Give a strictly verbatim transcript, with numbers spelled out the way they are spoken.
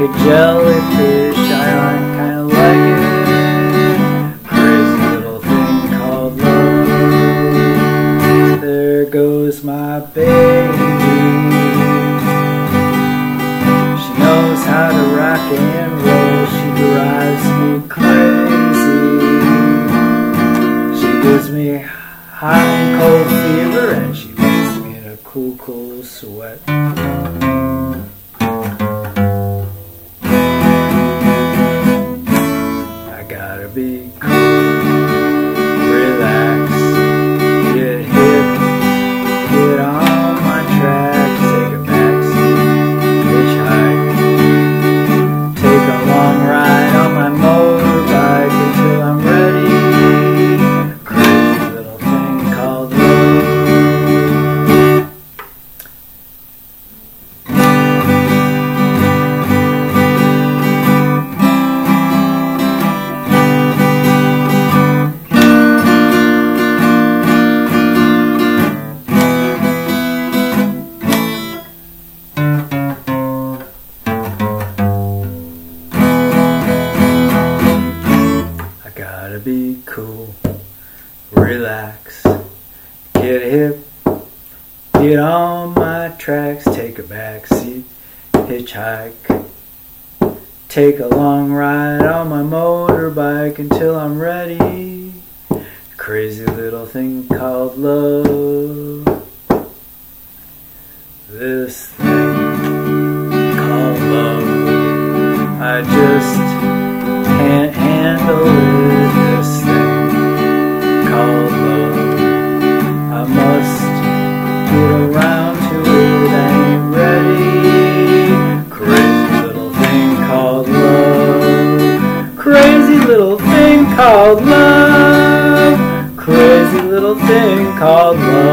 a jellyfish, I kinda like it. Crazy little thing called love. There goes my baby. She knows how to rock and roll. She drives me crazy. She gives me hot and cold fever, and she makes me in a cool, cool sweat. I gotta be cool, relax, get hip, get on my tracks, take a backseat, hitchhike, take a long ride on my motorbike until I'm ready. Crazy little thing called love. Gotta be cool, relax, get hip, get on my tracks, take a backseat, hitchhike, take a long ride on my motorbike until I'm ready. Crazy little thing called love. This thing called love, I just can't handle it. This thing called love, I must get around to it. I ain't ready. Crazy little thing called love. Crazy little thing called love. Crazy little thing called love.